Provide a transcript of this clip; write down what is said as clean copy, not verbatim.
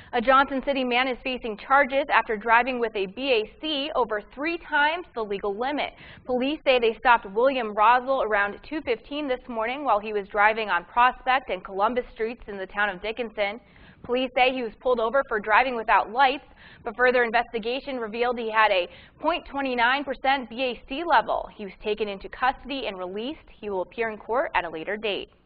A Johnson City man is facing charges after driving with a BAC over 3 times the legal limit. Police say they stopped William Roswell around 2:15 this morning while he was driving on Prospect and Columbus Streets in the town of Dickinson. Police say he was pulled over for driving without lights, but further investigation revealed he had a .29% BAC level. He was taken into custody and released. He will appear in court at a later date.